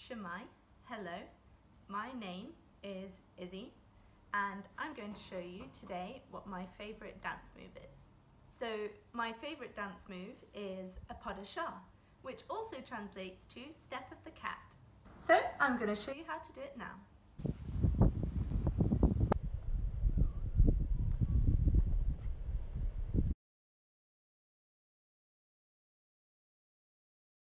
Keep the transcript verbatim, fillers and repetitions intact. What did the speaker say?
Shemai, hello, my name is Izzy and I'm going to show you today what my favourite dance move is. So my favourite dance move is a pas de chat, which also translates to step of the cat. So I'm going to show you how to do it now.